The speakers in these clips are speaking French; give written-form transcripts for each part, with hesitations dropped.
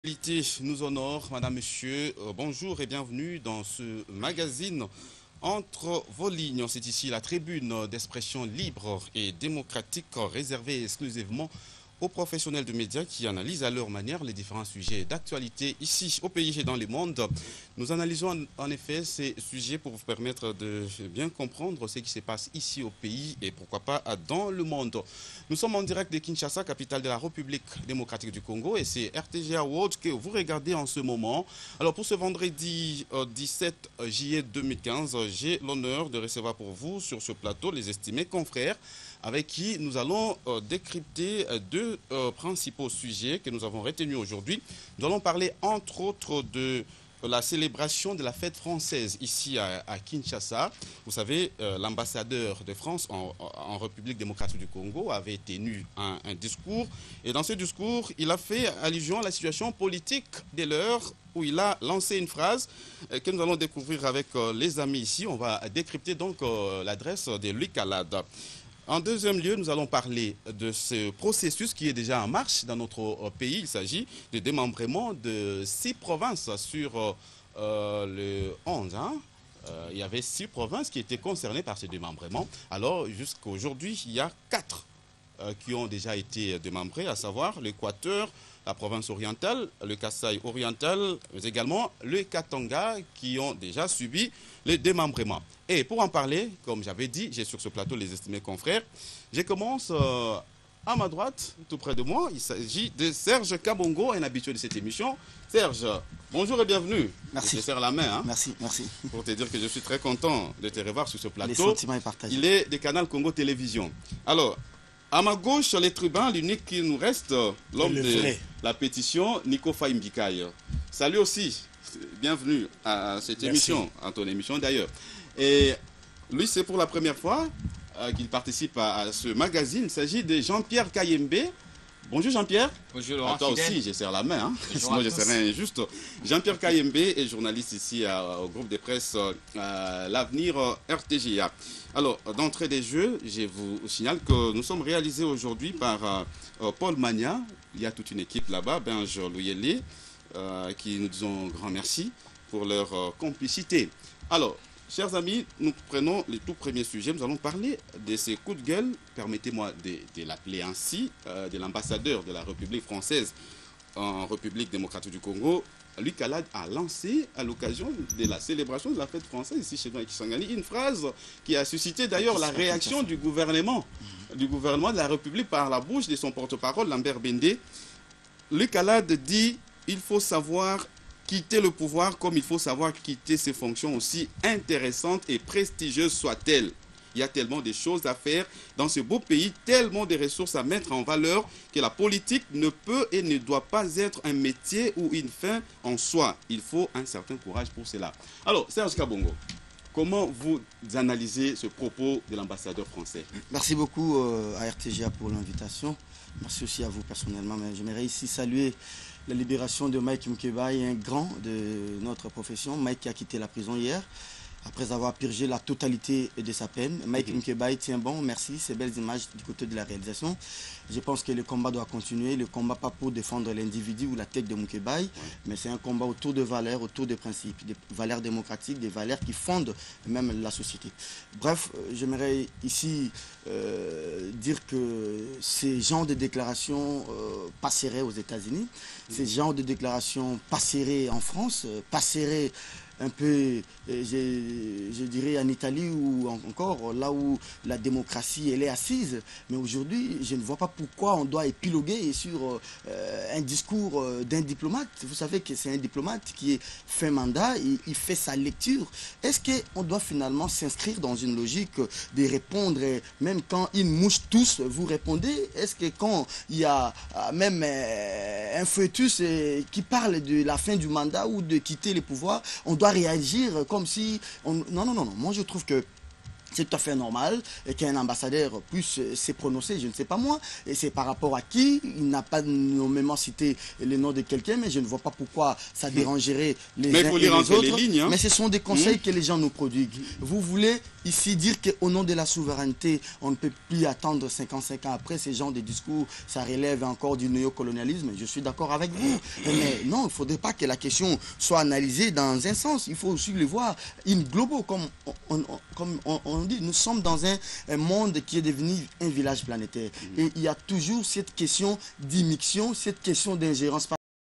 L'actualité nous honore, Madame, Monsieur. Bonjour et bienvenue dans ce magazine Entre vos lignes. C'est ici la tribune d'expression libre et démocratique réservée exclusivement aux professionnels de médias qui analysent à leur manière les différents sujets d'actualité ici au pays et dans le monde. Nous analysons en effet ces sujets pour vous permettre de bien comprendre ce qui se passe ici au pays et pourquoi pas dans le monde. Nous sommes en direct de Kinshasa, capitale de la République démocratique du Congo, et c'est RTGA World que vous regardez en ce moment. Alors pour ce vendredi 17 juillet 2015, j'ai l'honneur de recevoir pour vous sur ce plateau les estimés confrères avec qui nous allons décrypter deux principaux sujets que nous avons retenus aujourd'hui. Nous allons parler entre autres de la célébration de la fête française ici à Kinshasa. Vous savez, l'ambassadeur de France en République démocratique du Congo avait tenu un discours. Et dans ce discours, il a fait allusion à la situation politique de l'heure où il a lancé une phrase que nous allons découvrir avec les amis ici. On va décrypter donc l'adresse de Louis Calade. En deuxième lieu, nous allons parler de ce processus qui est déjà en marche dans notre pays. Il s'agit de démembrement de 6 provinces sur le 11. Il y avait 6 provinces qui étaient concernées par ce démembrement. Alors, jusqu'à aujourd'hui, il y a 4 qui ont déjà été démembrés, à savoir l'Équateur, la province orientale, le Kasaï oriental, mais également le Katanga qui ont déjà subi le démembrement. Et pour en parler, comme j'avais dit, j'ai sur ce plateau les estimés confrères. Je commence à ma droite, tout près de moi. Il s'agit de Serge Kabongo, un habitué de cette émission. Serge, bonjour et bienvenue. Merci. Je te serre la main. Hein, merci. pour te dire que je suis très content de te revoir sur ce plateau. Les sentiments est partagé. Il est de Canal Congo Télévision. Alors, à ma gauche, les tribuns, l'unique qui nous reste, l'homme de la pétition, Nico Faimbikaï. Salut aussi, bienvenue à cette émission, à ton émission d'ailleurs. Et lui, c'est pour la première fois qu'il participe à ce magazine. Il s'agit de Jean-Pierre Kayembe. Bonjour Jean-Pierre. Bonjour Laurent. À toi Fidèle. aussi, je serre la main, hein. Sinon je serais injuste. Jean-Pierre Kayembe est journaliste ici au groupe de presse L'Avenir RTGA. Alors, d'entrée des jeux, je vous signale que nous sommes réalisés aujourd'hui par Paul Magna. Il y a toute une équipe là-bas, Benj Louyeli, qui nous disons grand merci pour leur complicité. Alors, chers amis, nous prenons le tout premier sujet. Nous allons parler de ces coups de gueule, permettez-moi de l'appeler ainsi, de l'ambassadeur de la République française en République démocratique du Congo. Louis Calade a lancé, à l'occasion de la célébration de la fête française ici chez nous à Kisangani, une phrase qui a suscité d'ailleurs la réaction du gouvernement de la République par la bouche de son porte-parole, Lambert Bendé. Louis Calade dit « Il faut savoir quitter le pouvoir comme il faut savoir quitter ses fonctions aussi intéressantes et prestigieuses soient-elles. Il y a tellement de choses à faire dans ce beau pays, tellement de ressources à mettre en valeur que la politique ne peut et ne doit pas être un métier ou une fin en soi. Il faut un certain courage pour cela. » Alors, Serge Kabongo, comment vous analysez ce propos de l'ambassadeur français? Merci beaucoup à RTGA pour l'invitation. Merci aussi à vous personnellement. Mais j'aimerais ici saluer la libération de Mike Mkebaï, un grand de notre profession. Mike qui a quitté la prison hier, après avoir purgé la totalité de sa peine. Mike Mkebaï tient bon, merci, ces belles images du côté de la réalisation. Je pense que le combat doit continuer, le combat pas pour défendre l'individu ou la tête de Mkebaï, mais c'est un combat autour de valeurs, autour de principes, des valeurs démocratiques, des valeurs qui fondent même la société. Bref, j'aimerais ici dire que ces genres de déclarations passeraient aux États-Unis, ces genres de déclarations passeraient en France, passeraient un peu, je dirais, en Italie ou encore là où la démocratie elle est assise. Mais aujourd'hui, je ne vois pas pourquoi on doit épiloguer sur un discours d'un diplomate. Vous savez que c'est un diplomate qui est fait mandat, il fait sa lecture. Est-ce qu'on doit finalement s'inscrire dans une logique de répondre, même quand ils mouchent tous, vous répondez? Est-ce que quand il y a même un fœtus qui parle de la fin du mandat ou de quitter le pouvoir, on doit réagir comme si... Non. Moi, je trouve que c'est tout à fait normal qu'un ambassadeur puisse se prononcer, je ne sais pas moi, et c'est par rapport à qui. Il n'a pas nommément cité le nom de quelqu'un, mais je ne vois pas pourquoi ça dérangerait les uns et les autres. Lignes, hein. Mais ce sont des conseils que les gens nous prodiguent. Vous voulez ici dire qu'au nom de la souveraineté, on ne peut plus attendre 55 ans après ces genres de discours, ça relève encore du néocolonialisme. Je suis d'accord avec vous. Mais non, il ne faudrait pas que la question soit analysée dans un sens. Il faut aussi le voir in globo, comme on dit. Nous sommes dans un monde qui est devenu un village planétaire. Et il y a toujours cette question d'immixtion, cette question d'ingérence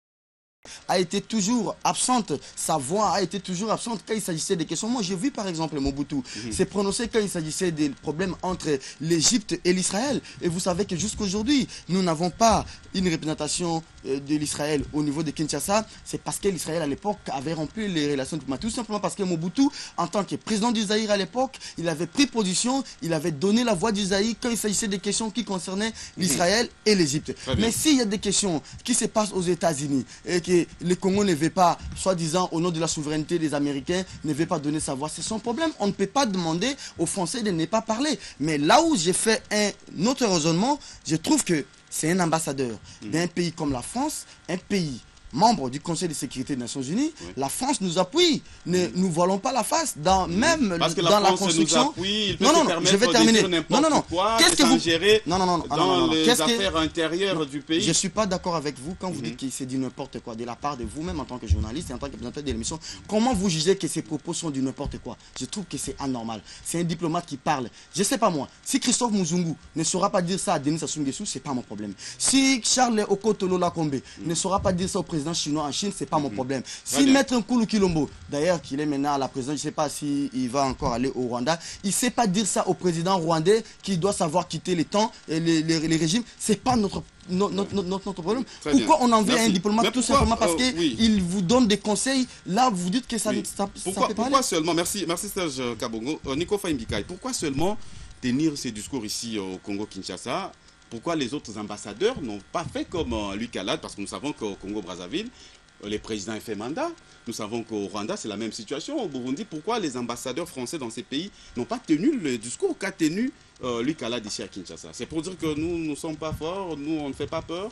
a été toujours absente, sa voix a été toujours absente quand il s'agissait des questions. Moi, j'ai vu par exemple Mobutu s'est prononcé quand il s'agissait des problèmes entre l'Égypte et l'Israël. Et vous savez que jusqu'aujourd'hui, nous n'avons pas une représentation de l'Israël au niveau de Kinshasa. C'est parce que l'Israël à l'époque avait rompu les relations diplomatiques. Tout simplement parce que Mobutu, en tant que président du Zaïre à l'époque, il avait pris position, il avait donné la voix du Zaïre quand il s'agissait des questions qui concernaient l'Israël et l'Égypte. Mais s'il y a des questions qui se passent aux États-Unis et que le Congo ne veut pas, soi-disant au nom de la souveraineté des Américains, ne veut pas donner sa voix, c'est son problème. On ne peut pas demander aux Français de ne pas parler. Mais là où j'ai fait un autre raisonnement, je trouve que c'est un ambassadeur d'un pays comme la France, un pays membre du Conseil de sécurité des Nations Unies. La France nous appuie. Nous ne voilons pas la face. Même parce que dans la France construction. Nous appuie, il peut non, se permettre je vais terminer. De dire n'importe quoi, Qu'est-ce que vous gérer dans les Qu'est-ce affaires intérieures du pays. Je ne suis pas d'accord avec vous quand vous dites qu'il s'est dit n'importe quoi de la part de vous-même en tant que journaliste et en tant que présentateur de l'émission. Comment vous jugez que ces propos sont du n'importe quoi? Je trouve que c'est anormal. C'est un diplomate qui parle. Je ne sais pas moi. Si Christophe Muzungu ne saura pas dire ça à Denis Sassou Nguesso, ce n'est pas mon problème. Si Charles Okotolo Lakombe ne saura pas dire ça au président chinois en Chine, c'est pas mon problème. Si Maître Nkulu Kilombo, d'ailleurs qu'il est maintenant à la présidence, je ne sais pas s'il va encore aller au Rwanda, il ne sait pas dire ça au président rwandais qui doit savoir quitter les temps et les régimes, c'est pas notre problème. Pourquoi on envoie un diplomate? Tout simplement parce qu'il vous donne des conseils. Là, vous dites que ça ne peut pas aller. Pourquoi seulement, merci Serge Kabongo, Nico Faye-Mbikaï, pourquoi seulement tenir ces discours ici au Congo-Kinshasa? Pourquoi les autres ambassadeurs n'ont pas fait comme Louis Calade? Parce que nous savons qu'au Congo-Brazzaville, les présidents ont fait mandat. Nous savons qu'au Rwanda, c'est la même situation. Au Burundi, pourquoi les ambassadeurs français dans ces pays n'ont pas tenu le discours qu'a tenu Louis Calade ici à Kinshasa? C'est pour dire que nous ne sommes pas forts, nous, on ne fait pas peur?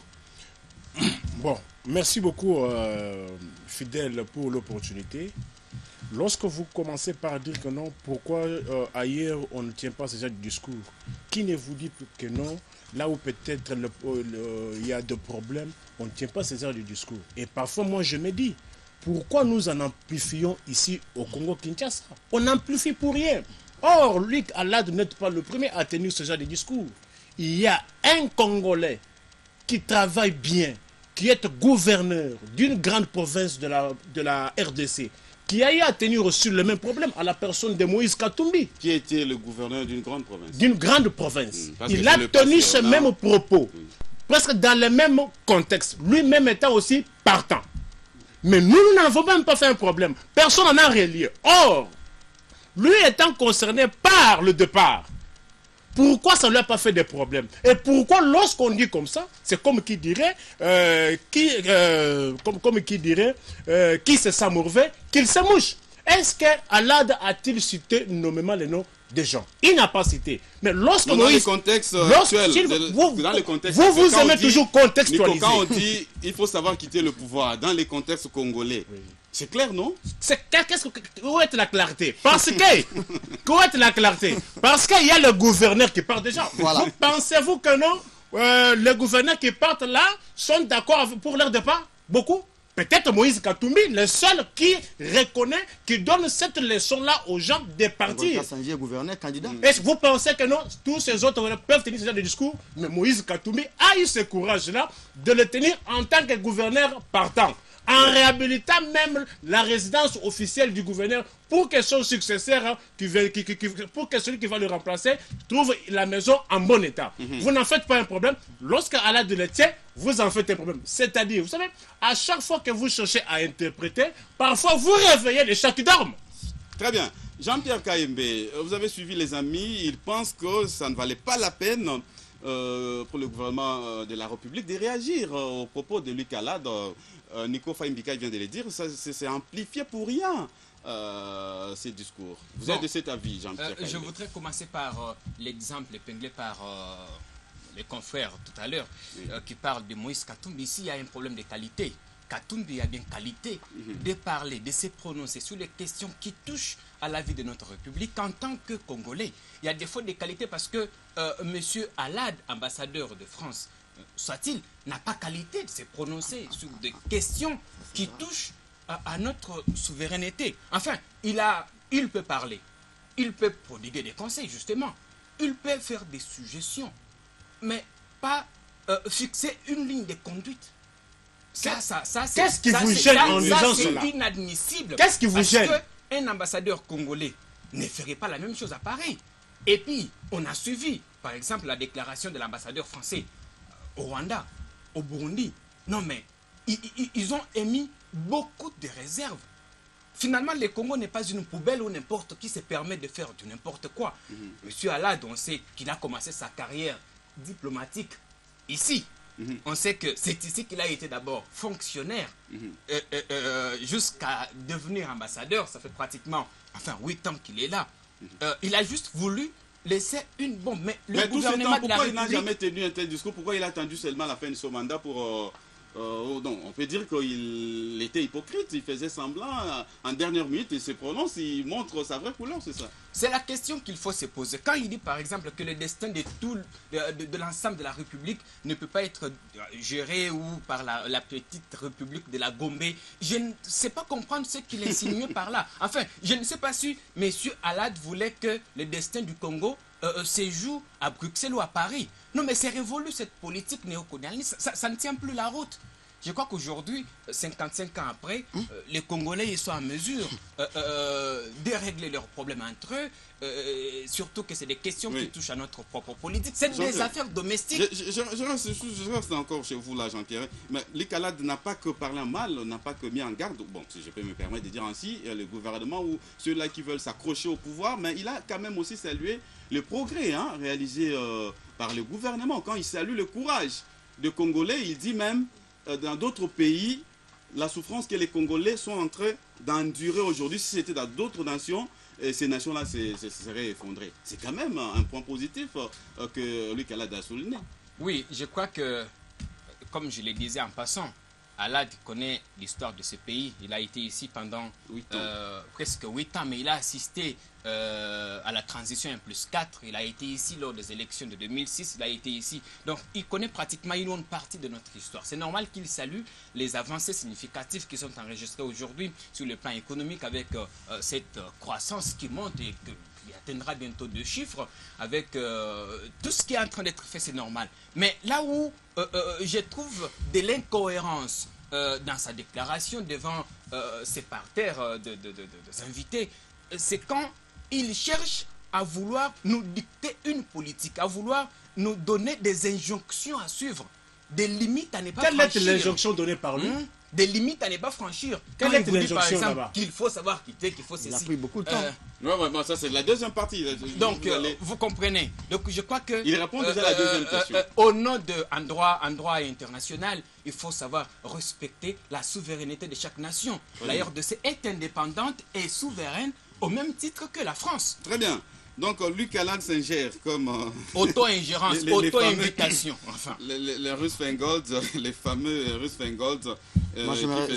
Bon, merci beaucoup, Fidèle, pour l'opportunité. Lorsque vous commencez par dire que non, pourquoi ailleurs on ne tient pas ce genre de discours? Qui ne vous dit que non? Là où peut-être il y a des problèmes, on ne tient pas ce genre de discours. Et parfois, moi, je me dis, pourquoi nous en amplifions ici au Congo-Kinshasa? On n'amplifie pour rien. Or, Luc Alade n'est pas le premier à tenir ce genre de discours. Il y a un Congolais qui travaille bien, qui est gouverneur d'une grande province de la RDC, qui a eu à tenir sur le même problème à la personne de Moïse Katumbi. Qui était le gouverneur d'une grande province. D'une grande province. Il a tenu ce même propos, presque dans le même contexte, lui-même étant aussi partant. Mais nous n'avons même pas fait un problème. Personne n'en a relié. Or, lui étant concerné par le départ, pourquoi ça ne lui a pas fait de problème? Et pourquoi lorsqu'on dit comme ça, c'est comme qui dirait, qui se sent mauvais, qu'il se mouche. Est-ce que Alade a-t-il cité nommément les noms des gens? Il n'a pas cité. Mais lorsque dans le contexte actuel, vous aimez toujours contextualiser. Quand on dit il faut savoir quitter le pouvoir dans les contextes congolais, c'est clair, non? Où est la clarté? Parce que où est la clarté? Parce qu'il y a le gouverneur qui part déjà. Voilà. Pensez-vous que non? Les gouverneurs qui partent là sont d'accord pour leur départ? Beaucoup? Peut-être Moïse Katumbi, le seul qui reconnaît, qui donne cette leçon-là aux gens de partir. Gouverneur, candidat. Et vous pensez que non, tous ces autres peuvent tenir ce genre de discours? Mais Moïse Katumbi a eu ce courage-là de le tenir en tant que gouverneur partant, en réhabilitant même la résidence officielle du gouverneur pour que son successeur, pour que celui qui va le remplacer, trouve la maison en bon état. Vous n'en faites pas un problème. Lorsque Alade le tient, vous en faites un problème. C'est-à-dire, vous savez, à chaque fois que vous cherchez à interpréter, parfois vous réveillez les chats qui dorment. Très bien. Jean-Pierre Kayembe, vous avez suivi les amis. Ils pensent que ça ne valait pas la peine pour le gouvernement de la République de réagir aux propos de Louis Calade Nico Faimbika vient de le dire, c'est amplifié pour rien, ces discours. Vous êtes de cet avis, Jean-Pierre Je voudrais commencer par l'exemple épinglé par les confrères tout à l'heure, qui parlent de Moïse Katumbi. Ici, il y a un problème de qualité. Katumbi a bien qualité de parler, de se prononcer sur les questions qui touchent à la vie de notre République en tant que Congolais. Il y a des fautes de qualité parce que M. Alad, ambassadeur de France, soit-il, n'a pas qualité de se prononcer sur des questions qui touchent à notre souveraineté. Enfin, il peut parler, il peut prodiguer des conseils, justement, il peut faire des suggestions, mais pas fixer une ligne de conduite. Qu'est-ce qui vous gêne en disant cela? C'est inadmissible. Qu'est-ce qui vous gêne? Parce qu'un ambassadeur congolais ne ferait pas la même chose à Paris. Et puis, on a suivi, par exemple, la déclaration de l'ambassadeur français au Rwanda, au Burundi. Non, mais ils ont émis beaucoup de réserves. Finalement, le Congo n'est pas une poubelle où n'importe qui se permet de faire du n'importe quoi. Monsieur Alad, on sait qu'il a commencé sa carrière diplomatique ici. On sait que c'est ici qu'il a été d'abord fonctionnaire jusqu'à devenir ambassadeur. Ça fait pratiquement 8 ans qu'il est là. Il a juste voulu laisser une bombe. Mais le gouvernement de la République... Pourquoi il n'a jamais tenu un tel discours? Pourquoi il a attendu seulement la fin de son mandat pour... non, on peut dire qu'il était hypocrite, il faisait semblant, en dernière minute, il se prononce, il montre sa vraie couleur, c'est ça? C'est la question qu'il faut se poser. Quand il dit par exemple que le destin de l'ensemble de la République ne peut pas être géré ou par la petite République de la Gombe, je ne sais pas comprendre ce qu'il insinue par là. Enfin, je ne sais pas si M. Alad voulait que le destin du Congo se joue à Bruxelles ou à Paris. Non, mais c'est révolu cette politique néocolonialiste. Ça ne tient plus la route. Je crois qu'aujourd'hui, 55 ans après, les Congolais ils sont en mesure de régler leurs problèmes entre eux, surtout que c'est des questions qui touchent à notre propre politique. C'est des affaires domestiques. Je reste encore chez vous là, Jean-Pierre. Mais l'Icalade n'a pas que parlé mal, n'a pas que mis en garde, bon, si je peux me permettre de dire ainsi, le gouvernement ou ceux-là qui veulent s'accrocher au pouvoir, mais il a quand même aussi salué le progrès réalisé par le gouvernement. Quand il salue le courage des Congolais, il dit même dans d'autres pays, la souffrance que les Congolais sont en train d'endurer aujourd'hui, si c'était dans d'autres nations, ces nations-là se seraient effondrées. C'est quand même un point positif que Luc Alad a souligné. Oui, je crois que, comme je le disais en passant, Alad connaît l'histoire de ce pays. Il a été ici pendant presque 8 ans, mais il a assisté à la transition 1+4. Il a été ici lors des élections de 2006. Il a été ici. Donc, il connaît pratiquement une bonne partie de notre histoire. C'est normal qu'il salue les avancées significatives qui sont enregistrées aujourd'hui sur le plan économique avec cette croissance qui monte et qui atteindra bientôt 2 chiffres. Avec tout ce qui est en train d'être fait, c'est normal. Mais là où je trouve de l'incohérence dans sa déclaration devant ses parterres d'invités, c'est quand il cherche à vouloir nous dicter une politique, à vouloir nous donner des injonctions à suivre, des limites à ne pas franchir. Quelle est l'injonction donnée par lui? Des limites à ne pas franchir. Quelle est l'injonction là-bas? Qu'il faut savoir quitter, qu'il faut ceci. Il a pris beaucoup de temps. Ouais, ça c'est la deuxième partie. Donc, vous comprenez. Donc, je crois que... Il répond déjà à la deuxième question. Au nom d'un droit international, il faut savoir respecter la souveraineté de chaque nation. La RDC est indépendante et souveraine au même titre que la France. Très bien. Donc, Luc Alad s'ingère comme... Auto-ingérence, auto-invitation. Enfin. Les Russes Feingold, les fameux Russes Feingold moi,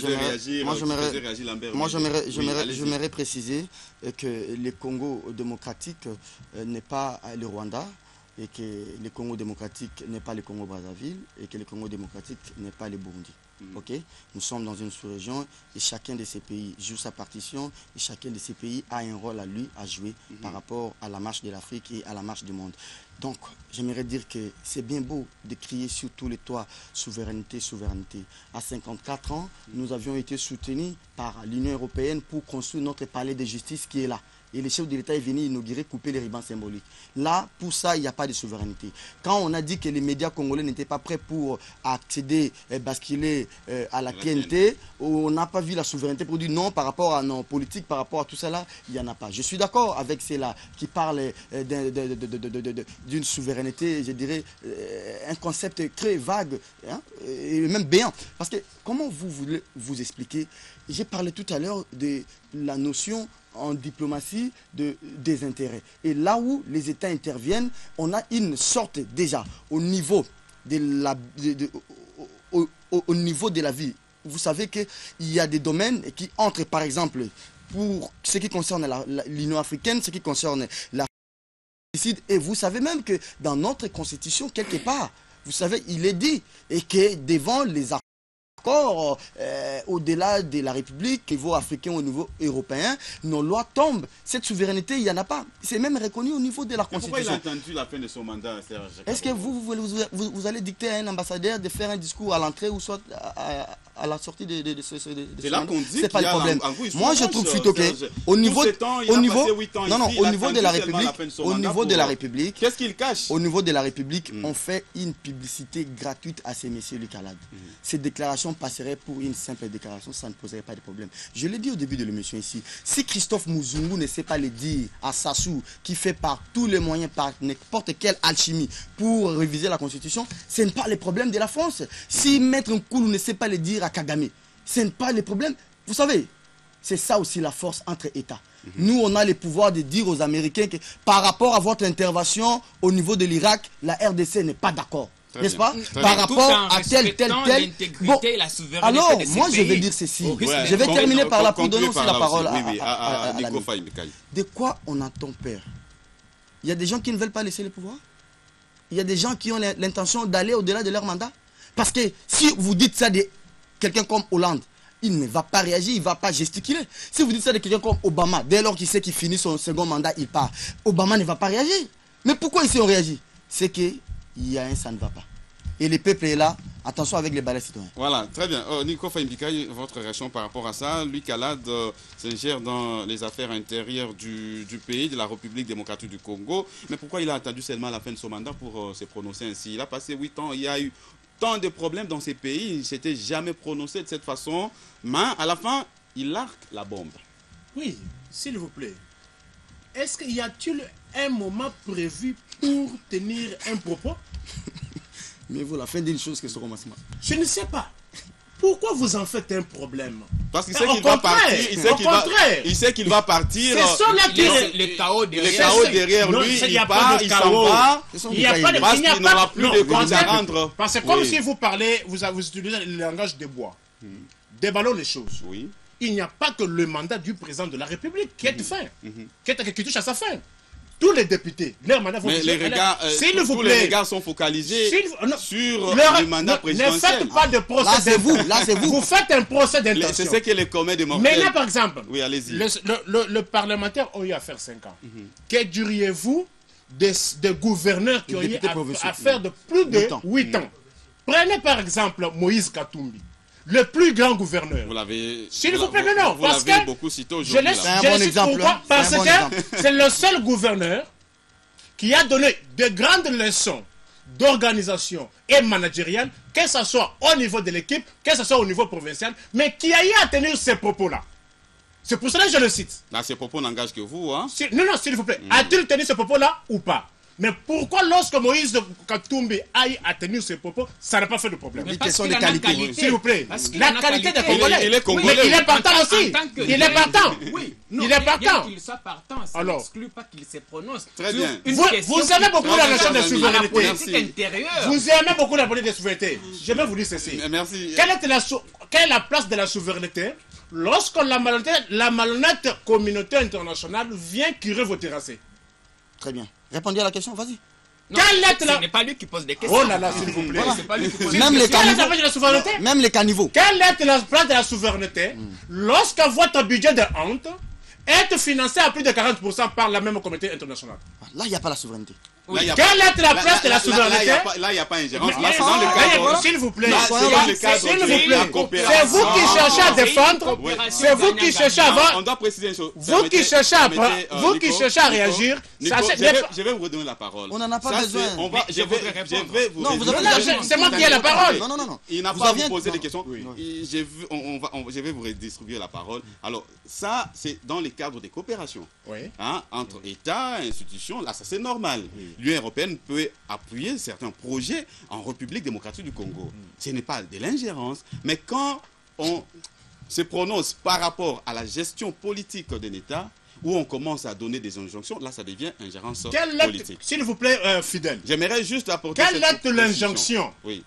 j'aimerais préciser que le Congo démocratique n'est pas le Rwanda et que le Congo démocratique n'est pas le Congo-Brazzaville et que le Congo démocratique n'est pas le Burundi. Okay? Nous sommes dans une sous-région et chacun de ces pays joue sa partition et chacun de ces pays a un rôle à lui à jouer par rapport à la marche de l'Afrique et à la marche du monde. Donc, j'aimerais dire que c'est bien beau de crier sur tous les toits souveraineté, souveraineté. À 54 ans, nous avions été soutenus par l'Union européenne pour construire notre palais de justice qui est là. Et le chef de l'État est venu inaugurer, couper les rubans symboliques. Là, pour ça, il n'y a pas de souveraineté. Quand on a dit que les médias congolais n'étaient pas prêts pour accéder, basculer à la TNT, on n'a pas vu la souveraineté pour dire non par rapport à nos politiques, par rapport à tout ça là, il n'y en a pas. Je suis d'accord avec ceux-là qui parlent d'une souveraineté, je dirais, un concept très vague, hein, et même béant. Parce que comment vous voulez vous expliquer? J'ai parlé tout à l'heure de la notion en diplomatie des intérêts. Et là où les États interviennent, on a une sorte déjà au niveau de la, au niveau de la vie. Vous savez qu'il y a des domaines qui entrent, par exemple, pour ce qui concerne l'Union africaine, ce qui concerne la... Et vous savez même que dans notre constitution, quelque part, vous savez, il est dit et que devant les accords, au-delà de la République, au niveau africain, au niveau européen, nos lois tombent. Cette souveraineté, il n'y en a pas. C'est même reconnu au niveau de la Constitution. Pourquoi il a attendu la fin de son mandat, Serge? Est-ce que vous allez dicter à un ambassadeur de faire un discours à l'entrée ou soit à la sortie de ce c'est là qu'on dit c'est pas le problème. Moi, je trouve plutôt que au niveau de la République, qu'est-ce qu'il cache? Au niveau de la République, on fait une publicité gratuite à ces messieurs Luc Alade. Ces déclarations passeraient pour une simple déclaration, ça ne poserait pas de problème. Je l'ai dit au début de l'émission ici. Si Christophe Muzungu ne sait pas le dire à Sassou, qui fait par tous les moyens, par n'importe quelle alchimie pour réviser la Constitution, ce n'est pas le problème de la France. Si Maître Nkoulou ne sait pas le dire à Kagame, ce n'est pas le problème. Vous savez, c'est ça aussi la force entre États. Nous, on a le pouvoir de dire aux Américains que par rapport à votre intervention au niveau de l'Irak, la RDC n'est pas d'accord. N'est-ce pas? Par rapport à tel. Bon, alors, moi, je vais dire ceci. Je vais terminer par là pour donner aussi la parole à Nico Faye. De quoi on entend peur? Il y a des gens qui ne veulent pas laisser le pouvoir. Il y a des gens qui ont l'intention d'aller au-delà de leur mandat. Parce que si vous dites ça de quelqu'un comme Hollande, il ne va pas réagir, il ne va pas gesticuler. Si vous dites ça de quelqu'un comme Obama, dès lors qu'il sait qu'il finit son second mandat, il part. Obama ne va pas réagir. Mais pourquoi ici on réagit? C'est qu'il y a un ça ne va pas. Et le peuple est là, attention avec les balais citoyens. Voilà, très bien. Nico Faye, votre réaction par rapport à ça? Luc Alade s'ingère dans les affaires intérieures du pays, de la République démocratique du Congo. Mais pourquoi il a attendu seulement la fin de son mandat pour se prononcer ainsi? Il a passé 8 ans, il y a eu tant de problèmes dans ces pays, il ne s'était jamais prononcé de cette façon. Mais à la fin, il largue la bombe. Oui, s'il vous plaît. Est-ce qu'il y a-t-il un moment prévu pour tenir un propos? Mais vous, la fin d'une chose que ce commencement. Je ne sais pas. Pourquoi vous en faites un problème? Parce qu'il sait qu'il va partir. Il sait qu'il va partir. C'est ça le chaos derrière lui. Il part, il s'en va. Il n'y a pas de parce qu'il n'aura plus de compte à rendre. Parce que comme si vous parlez, vous utilisez le langage de bois. Déballons les choses. Oui. Il n'y a pas que le mandat du président de la République qui est fin, qui touche à sa fin. Tous les députés, leur mandat vont les regards, tous les regards sont focalisés sur le mandat présidentiel. Ne faites pas de procès. Là, c'est vous. Vous faites un procès d'intention. C'est ce que les communs des mortels. Mais là, par exemple, oui, allez-y. Le parlementaire a eu à faire 5 ans. Que diriez-vous des gouverneurs qui ont eu à faire de plus de 8 ans? Prenez par exemple Moïse Katumbi, le plus grand gouverneur. Vous l'avez. S'il vous plaît, non, parce que beaucoup cité je laisse pourquoi, parce que c'est le seul gouverneur qui a donné de grandes leçons d'organisation et managériale, que ce soit au niveau de l'équipe, que ce soit au niveau provincial, mais qui a eu à tenir ces propos-là. C'est pour cela que je le cite. Là, ces propos n'engagent que vous, hein? Non, s'il vous plaît. A-t-il tenu ces propos-là ou pas? Mais pourquoi lorsque Moïse Katumbi aille à tenir ses propos, ça n'a pas fait de problème? Une question de qualité. S'il vous plaît. La qualité des Congolais. Il est congolais. Mais il est partant aussi. Il est partant. Oui. Il est partant. Qu'il soit partant, ça Alors, n'exclut pas qu'il se prononce. Très bien. Vous aimez beaucoup la notion de souveraineté. Intérieure. Vous aimez beaucoup la politique de souveraineté. Je vais vous dire ceci. Merci. Quelle est la place de la souveraineté lorsque la malhonnête communauté internationale vient curer vos terrassés? Très bien. Répondez à la question, vas-y. Ce n'est pas lui qui pose des questions. Oh là là, s'il vous plaît. C'est pas lui qui pose Même les Quelle est la place de la souveraineté? Même les caniveaux. Quelle est la place de la souveraineté lorsque votre budget de honte est financé à plus de 40% par la même communauté internationale? Là, il n'y a pas la souveraineté. Oui. Quelle est la place de la souveraineté? Là, il n'y a pas ingérence. Mais- Là, c'est dans le cadre. S'il vous plaît, Là, c'est dans le cadre s'il vous de plaît, la coopération. c'est vous qui cherchez à défendre, Oui. c'est vous qui cherchez à On vendre, doit préciser une chose. vous qui cherchez à Nico, réagir. Nico, Ça, je vais vous redonner la parole. On n'en a pas Ça, besoin. c'est- on va- Mais je je voudrais vais répondre. vous Non, vous résumer. avez Non, c'est moi qui ai la parole. Non, non, non. Il n'a Vous pas à aviez- vous poser des non. questions. Oui. Je vais vous redistribuer la parole. Alors, ça, c'est dans les cadres des coopérations. Oui. Hein, entre États, institutions, là, ça c'est normal. L'Union européenne peut appuyer certains projets en République démocratique du Congo. Ce n'est pas de l'ingérence, mais quand on se prononce par rapport à la gestion politique d'un État, où on commence à donner des injonctions, là, ça devient ingérence Quelle est, politique. s'il vous plaît, fidèle, J'aimerais juste apporter quelle cette est l'injonction? Oui.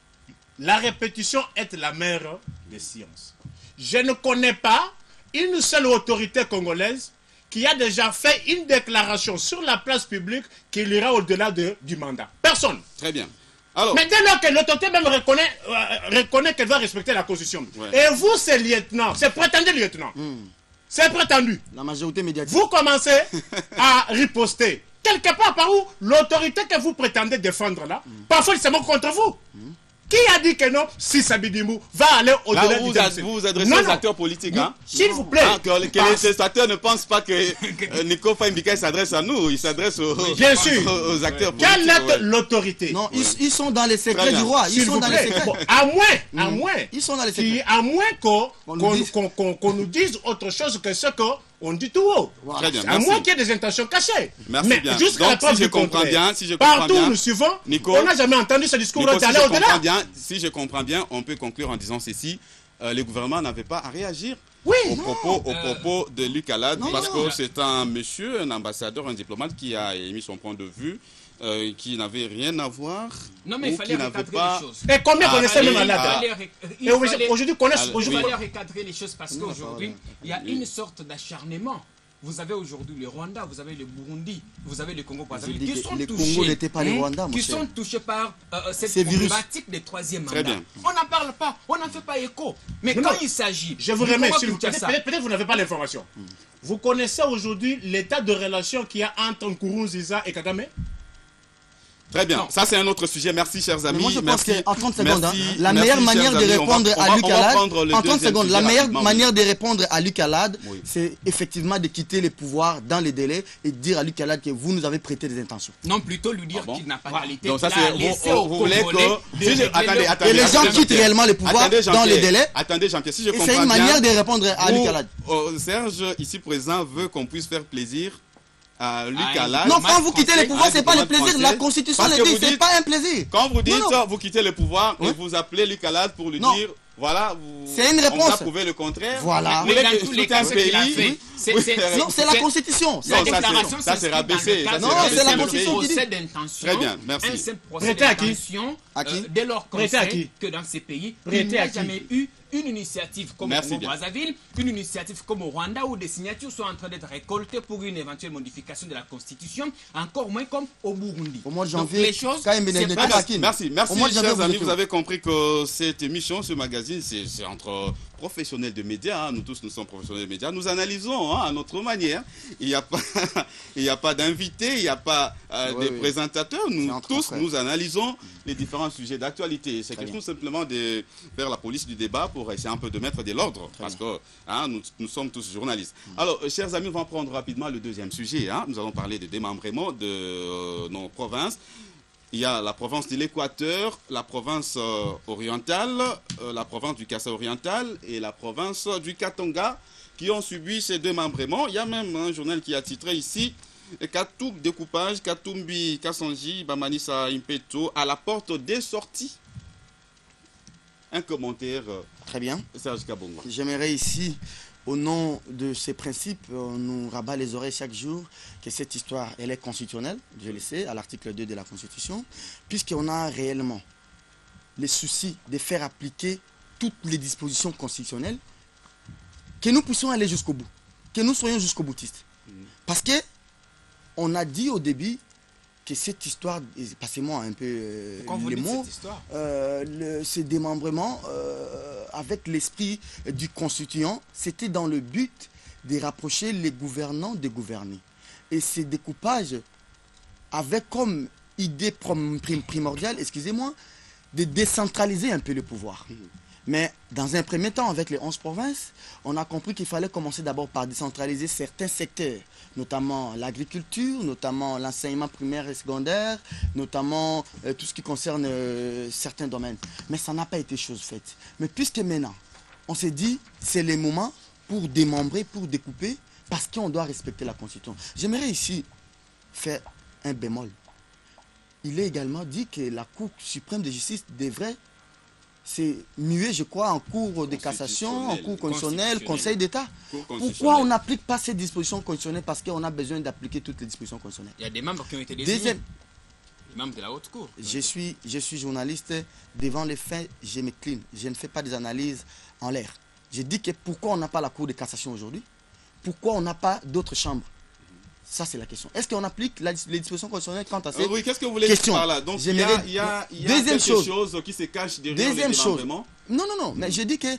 La répétition est la mère des sciences. Je ne connais pas une seule autorité congolaise qui a déjà fait une déclaration sur la place publique qu'il ira au-delà du mandat. Personne. Très bien. Alors, Mais dès lors que l'autorité même reconnaît qu'elle va respecter la Constitution. Ouais. Et vous, c'est lieutenant, c'est prétendu lieutenant. C'est prétendu. La majorité médiatique. Vous commencez à riposter. Quelque part par où l'autorité que vous prétendez défendre là, parfois ils se moquent contre vous. Qui a dit que non, si Sabidimou va aller là, au-delà du vous déficit? vous adressez Non, aux non. acteurs politiques. Hein? S'il vous plaît. Ah, que les téléspectateurs ne pensent pas que Nico Faimbika s'adresse à nous, il s'adresse Bien sûr. aux acteurs Quelle politiques. est ouais. l'autorité? Non, ils sont dans les Très secrets bien. du roi. Ils S'il sont vous dans les plaît. secrets. Bon, à moins Ils sont dans les secrets. On nous dise. qu'on nous dise autre chose que ce qu'on dit tout haut. Très bien, À merci. moins qu'il y ait des intentions cachées. Merci Mais bien. jusqu'à la Donc, preuve si je du comprends contraire, bien, si je comprends partout bien, où nous suivons, Nico, on n'a jamais entendu ce discours Nico, si d'aller je comprends au-delà. bien, si je comprends bien, on peut conclure en disant ceci. Le gouvernement n'avait pas à réagir Oui, au propos de Luc Alade, Non, parce non. que c'est un monsieur, un ambassadeur, un diplomate qui a émis son point de vue, qui n'avait rien à voir, Non, mais il ou fallait qui n'avait recadrer pas... les choses. Et combien Ah, connaissaient même allez, Alade? Il Et fallait- aujourd'hui, connaissent. Allez, il Aujourd'hui, fallait recadrer les choses parce Non, qu'aujourd'hui, il y a une sorte d'acharnement. Vous avez aujourd'hui le Rwanda, vous avez le Burundi, vous avez le Congo J'ai Brazzaville dit qui que sont les touchés, Congo n'étaient pas les Rwandais, mon qui cher. sont touchés par cette Ces virus. problématique des troisième Très mandats. bien. On n'en parle pas, on n'en fait pas écho. Mais Non, quand non. il s'agit, je vous du remets, Congo s'il vous plaît. Kinshasa, Peut-être que vous n'avez pas l'information. Vous connaissez aujourd'hui l'état de relation qu'il y a entre Nkurunziza et Kagame? Très bien, Non. ça c'est un autre sujet. Merci chers amis. Mais moi je pense Merci. qu'en 30 secondes, Merci. la Merci, meilleure chers manière de amis. répondre On à va Luc Alade, prendre le en 30 deuxième secondes, la sujet meilleure rapidement, manière de répondre à Luc Alade, Oui. c'est effectivement de quitter les pouvoirs dans les délais et de dire à Luc Alade que vous nous avez prêté des intentions. non, plutôt lui dire Ah bon qu'il n'a pas Voilà. qualité. Donc ça qu'il a c'est laissé vous, aux vous voulez Congolais que de si je... régler attendez, Et les gens Jean-Pierre. quittent réellement les pouvoirs Attendez, dans les Jean-Pierre. délais. Attendez Jean-Pierre, si je Et comprends c'est une bien, manière de répondre à Luc vous, Alade. Serge ici présent veut qu'on puisse faire plaisir à Luc Ah, Alade. Non, diplomate quand vous quittez les français, pouvoirs, c'est pas le diplomate plaisir. La français. Constitution Parce le que dit, vous c'est dites- pas un plaisir. Quand vous dites Non. vous quittez le pouvoir et Oui. vous appelez Luc Alade pour lui Non. dire voilà, vous, C'est une on réponse. va prouver le contraire. Voilà. Vous Mais voulez dans que tous les tout un cas, ce qu'il a pays... fait, c'est- Oui, c'est- Non, c'est la Constitution. La Non, ça, déclaration ça, c'est s'inscrit rabaissé, dans ça, le c'est cadre rabaissé. Non, c'est la d'un Constitution qui dit. procès d'intention. Très bien, merci. Un simple procès Prêté à qui? d'intention. À qui? Dès lors qu'on Prêté à sait qui? que dans ces pays, Prêté il n'y à a qui? jamais eu une initiative comme Merci au bien. Brazzaville, une initiative comme au Rwanda où des signatures sont en train d'être récoltées pour une éventuelle modification de la Constitution, encore moins comme au Burundi. Au mois de Donc, janvier, les choses, quand il c'est n'était pas- pas Kin. Merci, Au mois de janvier, chers amis. étiez Vous où? avez compris que cette émission, ce magazine, c'est entre professionnels de médias. Hein. Nous tous, nous sommes professionnels de médias. Nous analysons à notre manière. Il n'y a pas, il n'y a pas d'invités, il n'y a pas Oui, des oui. présentateurs. C'est Nous entre tous, frères. nous analysons les différents sujets d'actualité. C'est Très question simplement de faire la police du débat pour essayer un peu de mettre de l'ordre. Parce que hein, nous sommes tous journalistes. Alors, chers amis, on va prendre rapidement le deuxième sujet. Hein. Nous allons parler de démembrement de nos provinces. Il y a la province de l'Équateur, la province orientale, la province du Kassa oriental et la province du Katanga qui ont subi ces démembrements. Il y a même un journal qui a titré ici Katoum découpage, Katumbi, Kassanji, Bamanisa Impeto à la porte des sorties. Un commentaire, Très bien. Serge Kabongo. J'aimerais ici, au nom de ces principes, on nous rabat les oreilles chaque jour que cette histoire, elle est constitutionnelle, je le sais, à l'article 2 de la Constitution, puisqu'on a réellement les soucis de faire appliquer toutes les dispositions constitutionnelles, que nous puissions aller jusqu'au bout, que nous soyons jusqu'au boutiste. Parce que on a dit au début que cette histoire, passez-moi un peu Pourquoi vous les dites mots, cette histoire ce démembrement avec l'esprit du constituant, c'était dans le but de rapprocher les gouvernants des gouvernés. Et ces découpages avait comme idée primordiale, excusez-moi, de décentraliser un peu le pouvoir. Mais dans un premier temps, avec les 11 provinces, on a compris qu'il fallait commencer d'abord par décentraliser certains secteurs, notamment l'agriculture, notamment l'enseignement primaire et secondaire, notamment tout ce qui concerne certains domaines. Mais ça n'a pas été chose faite. Mais puisque maintenant, on s'est dit, c'est le moment pour démembrer, pour découper, parce qu'on doit respecter la Constitution. J'aimerais ici faire un bémol. Il est également dit que la Cour suprême de justice devrait se muer, je crois, en cours de cassation, en cours constitutionnel, Conseil d'État. Pourquoi on n'applique pas ces dispositions constitutionnelles? Parce qu'on a besoin d'appliquer toutes les dispositions constitutionnelles. Il y a des membres qui ont été désignés. Les membres de la haute cour. Je suis journaliste. Devant les faits, je m'incline. Je ne fais pas des analyses en l'air. Je dis que pourquoi on n'a pas la Cour de cassation aujourd'hui? Pourquoi on n'a pas d'autres chambres? Ça, c'est la question. Est-ce qu'on applique les dispositions constitutionnelles quant à ces oui, qu'est-ce que vous voulez dire par là? Donc, il y a quelque chose qui se cache derrière le démembrement. Non, mais je dis que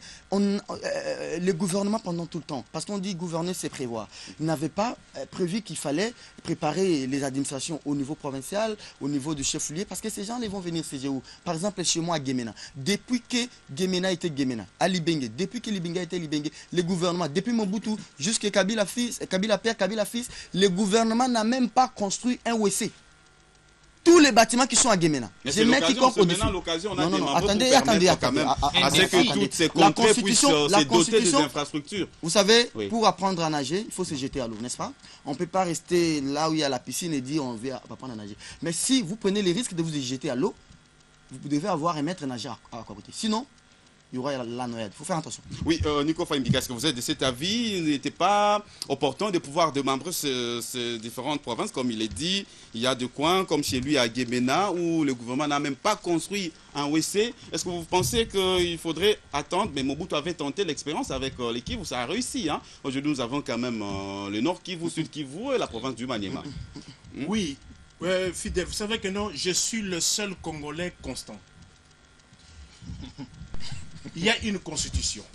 le gouvernement pendant tout le temps, parce qu'on dit gouverner c'est prévoir, il n'avait pas prévu qu'il fallait préparer les administrations au niveau provincial, au niveau du chef-lieu, parce que ces gens-là vont venir siéger où? Par exemple, chez moi à Guémena, depuis que Guémena était Guémena, à Libenge, depuis que Libenge était Libenge, le gouvernement, depuis Mobutu jusqu'à Kabila Père, Kabila fils, le gouvernement n'a même pas construit un WC. Tous les bâtiments qui sont à Guémena. C'est maintenant l'occasion, on a des membres pour permettre quand même à ce que toutes ces contrées puissent se doter des infrastructures. Vous savez, pour apprendre à nager, il faut se jeter à l'eau, n'est-ce pas? On ne peut pas rester là où il y a la piscine et dire on va apprendre à nager. Mais si vous prenez les risques de vous jeter à l'eau, vous devez avoir un maître nageur à côté. Sinon, il y aura la noyade. Il faut faire attention. Oui, Nico Fahimbi, est-ce que vous êtes de cet avis? Il n'était pas opportun de pouvoir démembrer ces différentes provinces, comme il est dit. Il y a des coins, comme chez lui à Guémena, où le gouvernement n'a même pas construit un WC. Est-ce que vous pensez qu'il faudrait attendre? Mais Mobutu avait tenté l'expérience avec les Kivu, ça a réussi. Hein? Aujourd'hui, nous avons quand même le Nord Kivu, Sud Kivu et la province du Maniema. Oui, Fidèle, vous savez que non, je suis le seul Congolais constant. Il y a une constitution.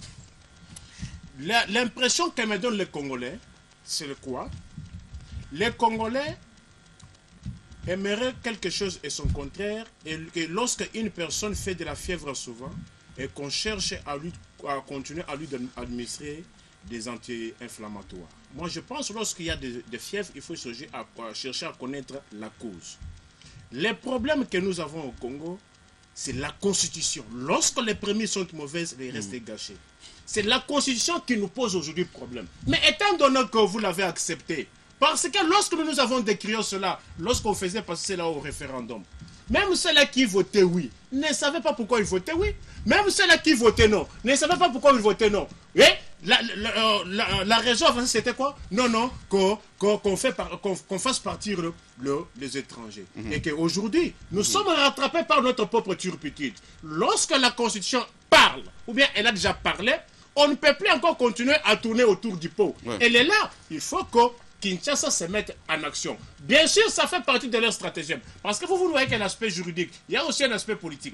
L'impression que me donnent les Congolais, c'est le quoi? Les Congolais aimeraient quelque chose et son contraire, et lorsque une personne fait de la fièvre souvent, et qu'on cherche à continuer à lui administrer des anti-inflammatoires. Moi, je pense que lorsqu'il y a des fièvres, il faut chercher à connaître la cause. Les problèmes que nous avons au Congo, c'est la Constitution. Lorsque les premiers sont mauvaises, les restes gâchés. C'est la Constitution qui nous pose aujourd'hui problème. Mais étant donné que vous l'avez accepté, parce que lorsque nous avons décrit cela, lorsqu'on faisait passer cela au référendum, même ceux-là qui votaient oui, ne savaient pas pourquoi ils votaient oui. Même ceux-là qui votaient non, ne savaient pas pourquoi ils votaient non. Et la raison, c'était quoi? Non, qu'on fasse partir les étrangers. Et qu'aujourd'hui, nous sommes rattrapés par notre propre turpitude. Lorsque la Constitution parle, ou bien elle a déjà parlé, on ne peut plus encore continuer à tourner autour du pot. Elle est là. Il faut que Kinshasa se mette en action. Bien sûr, ça fait partie de leur stratégie. Parce que vous voyez qu'il y a un aspect juridique. Il y a aussi un aspect politique.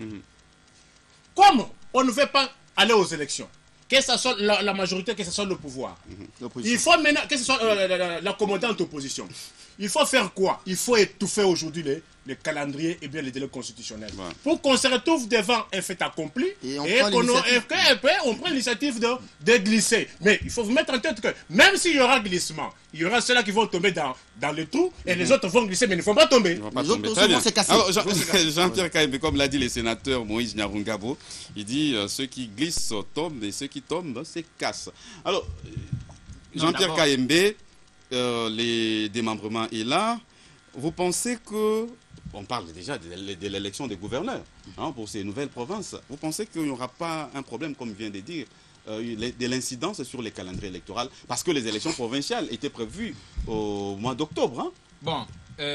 Comme on ne veut pas aller aux élections, que ce soit la majorité, que ce soit le pouvoir, il faut maintenant, que ce soit la commandante opposition, il faut faire quoi? Il faut étouffer aujourd'hui les calendriers et bien les délais constitutionnels. Pour qu'on se retrouve devant un fait accompli et on prend l'initiative de glisser. Mais il faut vous mettre en tête que même s'il y aura glissement, il y aura ceux-là qui vont tomber dans le trou et les autres vont glisser, mais ils ne vont pas tomber. Les autres vont se casser. Alors, Jean-Pierre Kaïmbe, comme l'a dit le sénateur Moïse Nyarungabo, il dit ceux qui glissent tombent et ceux qui tombent se cassent. Alors, Jean-Pierre Kaïmbe, les démembrements est là. Vous pensez que, on parle déjà de l'élection des gouverneurs pour ces nouvelles provinces, vous pensez qu'il n'y aura pas un problème, comme vient de dire, de l'incidence sur les calendriers électoraux, parce que les élections provinciales étaient prévues au mois d'octobre? Bon,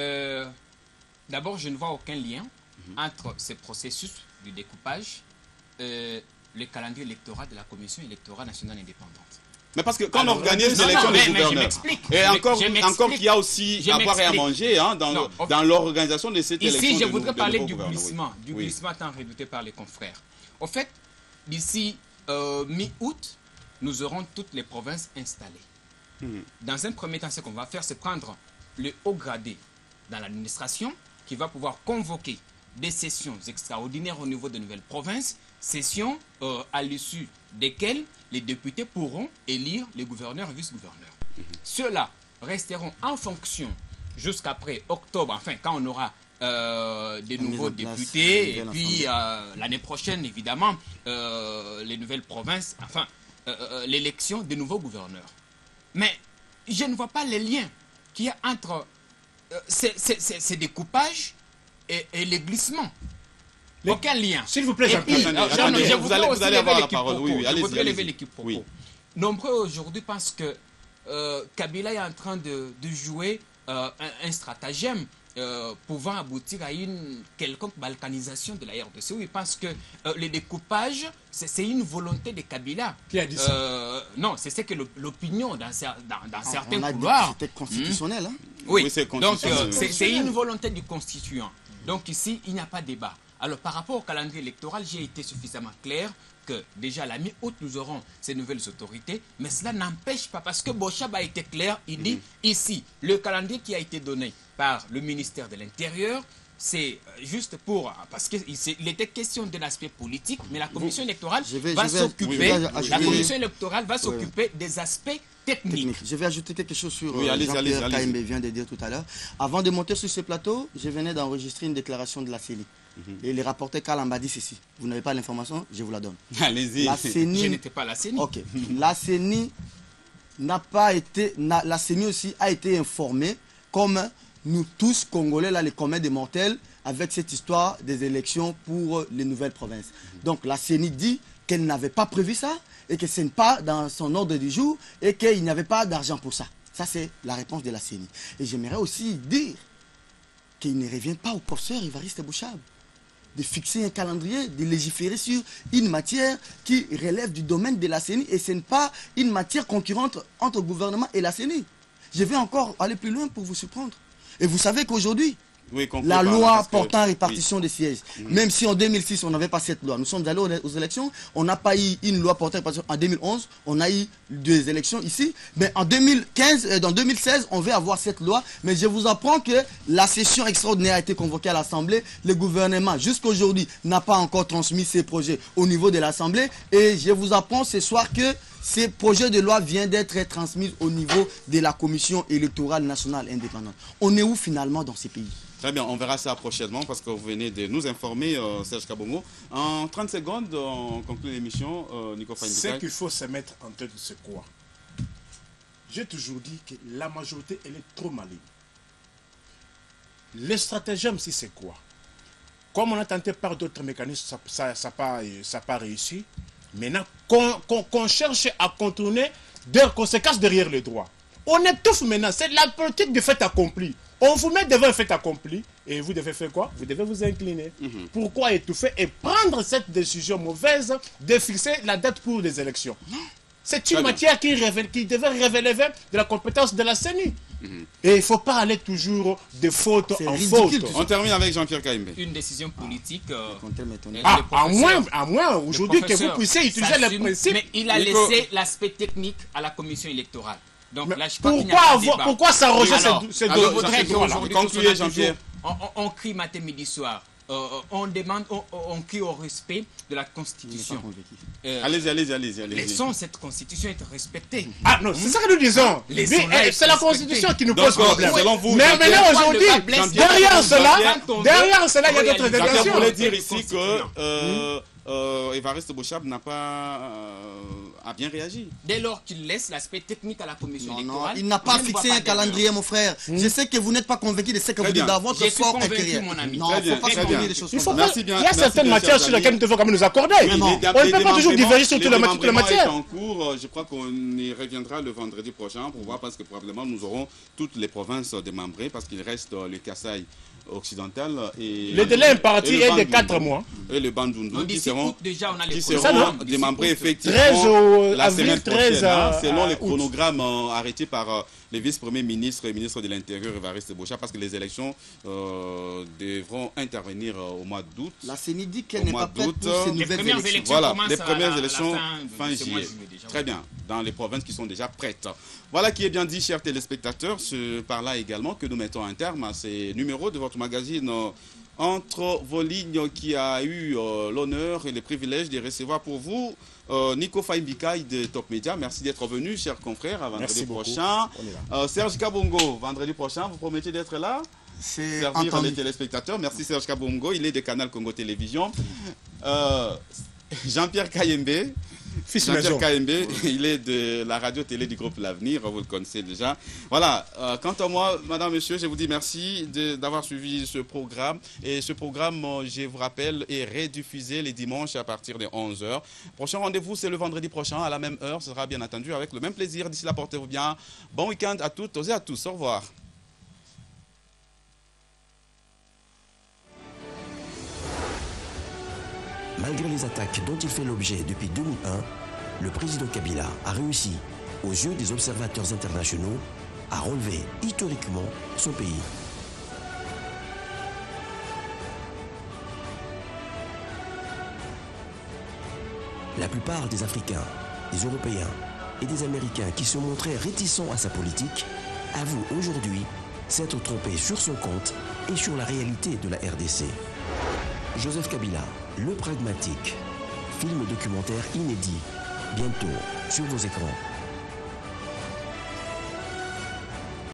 d'abord, je ne vois aucun lien entre ce processus du découpage et le calendrier électoral de la Commission électorale nationale indépendante. Mais parce que quand on organise l'élection des gouverneurs, et encore qu'il y a aussi à boire et à manger dans l'organisation de cette élection. Ici, je voudrais parler du glissement, glissement tant redouté par les confrères. Au fait, d'ici mi-août, nous aurons toutes les provinces installées. Dans un premier temps, ce qu'on va faire, c'est prendre le haut gradé dans l'administration qui va pouvoir convoquer des sessions extraordinaires au niveau des nouvelles provinces, sessions à l'issue desquelles les députés pourront élire les gouverneurs et vice-gouverneurs. Ceux-là resteront en fonction jusqu'après octobre, enfin quand on aura des nouveaux députés, et puis l'année prochaine, évidemment, les nouvelles provinces, enfin, l'élection des nouveaux gouverneurs. Mais je ne vois pas les liens qu'il y a entre ces découpages et les glissements. Aucun lien. S'il vous plaît, je vous allez avoir la parole. Oui, je voudrais lever allez-y. l'équipe propos. Oui. Nombreux aujourd'hui pensent que Kabila est en train de jouer un stratagème pouvant aboutir à une quelconque balkanisation de la RDC. Oui, parce que le découpage, c'est une volonté de Kabila. Qui a dit ça? Non, c'est ce que l'opinion dans certains on a couloirs. C'était constitutionnel. Hein? Oui, c'est donc constitutionnel. c'est une volonté du constituant. Donc ici, il n'y a pas de débat. Alors par rapport au calendrier électoral, j'ai été suffisamment clair que déjà à la mi-août, nous aurons ces nouvelles autorités, mais cela n'empêche pas, parce que Bochab a été clair, il dit ici, le calendrier qui a été donné par le ministère de l'Intérieur, c'est juste pour, parce qu'il était question de l'aspect politique, mais la commission électorale va s'occuper des aspects techniques. Je vais ajouter quelque chose sur Jean-Pierre Kaimbe vient de dire tout à l'heure. Avant de monter sur ce plateau, je venais d'enregistrer une déclaration de la CENI. Et le rapporteur Kalamba dit ceci. Vous n'avez pas l'information, je vous la donne. Allez-y. Je n'étais pas à la CENI. Ok. La CENI n'a pas été... La CENI aussi a été informée, comme nous tous, Congolais, là, les communs des mortels, avec cette histoire des élections pour les nouvelles provinces. Donc la CENI dit qu'elle n'avait pas prévu ça, et que ce n'est pas dans son ordre du jour, et qu'il n'y avait pas d'argent pour ça. Ça, c'est la réponse de la CENI. Et j'aimerais aussi dire qu'il ne revient pas au professeur Évariste Bochab de fixer un calendrier, de légiférer sur une matière qui relève du domaine de la CENI, et ce n'est pas une matière concurrente entre le gouvernement et la CENI. Je vais encore aller plus loin pour vous surprendre. Et vous savez qu'aujourd'hui, la loi portant répartition des sièges, même si en 2006 on n'avait pas cette loi, nous sommes allés aux élections, on n'a pas eu une loi portant répartition. En 2011, on a eu deux élections ici, mais en 2015, dans 2016, on veut avoir cette loi. Mais je vous apprends que la session extraordinaire a été convoquée à l'Assemblée. Le gouvernement, jusqu'à aujourd'hui, n'a pas encore transmis ses projets au niveau de l'Assemblée. Et je vous apprends ce soir que ces projets de loi viennent d'être transmis au niveau de la Commission électorale nationale indépendante. On est où finalement dans ces pays? Très bien, on verra ça prochainement parce que vous venez de nous informer, Serge Kabongo. En 30 secondes, on conclut l'émission. Nico Faye. Ce qu'il faut se mettre en tête, c'est quoi? J'ai toujours dit que la majorité, elle est trop maligne. Le stratagème, si c'est quoi? Comme on a tenté par d'autres mécanismes, ça n'a pas réussi. Maintenant, qu'on cherche à contourner des conséquences derrière les droits. On étouffe maintenant, c'est la politique du fait accompli. On vous met devant un fait accompli et vous devez faire quoi? Vous devez vous incliner. Pourquoi étouffer et prendre cette décision mauvaise de fixer la date pour les élections? C'est une matière qui devait révéler de la compétence de la CENI. Et il ne faut pas aller toujours de faute en faute. On termine avec Jean-Pierre Kaimbe. Une décision politique. À moins aujourd'hui que vous puissiez utiliser le principe. Mais il a laissé l'aspect technique à la commission électorale. Donc là, je crois qu'il n'y a pas de débat. Pourquoi s'arroger ces deux? Concluez, Jean-Pierre. On crie matin, midi, soir. On demande, on crie au respect de la Constitution. Allez-y. Laissons cette Constitution être respectée. Ah non, c'est ça que nous disons. C'est la Constitution qui nous pose problème. Mais maintenant, aujourd'hui, derrière cela, il y a d'autres déclarations. Je voulais dire ici que Évariste Bochab n'a pas a bien réagi. Dès lors qu'il laisse l'aspect technique à la commission électorale. Il n'a pas fixé un calendrier, mon frère. Je sais que vous n'êtes pas convaincu de ce que vous dites dans votre fort intérieur. Mon ami. Non, il ne faut pas se convaincre des choses. Il y a certaines matières sur lesquelles nous devons quand même nous accorder. On ne peut pas toujours diverger sur toute la matière. En cours, je crois qu'on y reviendra le vendredi prochain pour voir, parce que probablement nous aurons toutes les provinces démembrées, parce qu'il reste le Kasaï occidentale. Et le délai imparti est de 4 mois. Et le Bandundu qui seront, déjà, on a les démembrés effectivement la semaine prochaine, selon les août. chronogrammes arrêtés par les vice-premiers ministres et ministres de l'Intérieur, Évariste Bocha, parce que les élections devront intervenir au mois d'août. La CENI dit qu'elle n'est pas prête pour ces nouvelles élections. Voilà, les premières élections fin juillet. Très bien, dans les provinces qui sont déjà prêtes. Voilà qui est bien dit, chers téléspectateurs. C'est par là également que nous mettons un terme à ces numéros de votre magazine Entre vos lignes, qui a eu l'honneur et le privilège de recevoir pour vous Nico Faimbikaï de Top Media. Merci d'être venu, chers confrères, à vendredi prochain. Serge Kabongo, vendredi prochain, vous promettez d'être là? C'est servir entendu. les téléspectateurs. Merci Serge Kabongo, il est de Canal Congo Télévision. Jean-Pierre Kayembe. Jean-Pierre Kayembe, il est de la radio-télé du groupe L'Avenir, vous le connaissez déjà. Voilà, quant à moi, madame, monsieur, je vous dis merci d'avoir suivi ce programme. Et ce programme, je vous rappelle, est rediffusé les dimanches à partir de 11h. Prochain rendez-vous, c'est le vendredi prochain, à la même heure. Ce sera bien entendu avec le même plaisir. D'ici là, portez-vous bien. Bon week-end à toutes et à tous. Au revoir. Malgré les attaques dont il fait l'objet depuis 2001, le président Kabila a réussi, aux yeux des observateurs internationaux, à relever historiquement son pays. La plupart des Africains, des Européens et des Américains qui se montraient réticents à sa politique avouent aujourd'hui s'être trompés sur son compte et sur la réalité de la RDC. Joseph Kabila, le pragmatique, film documentaire inédit, bientôt sur vos écrans.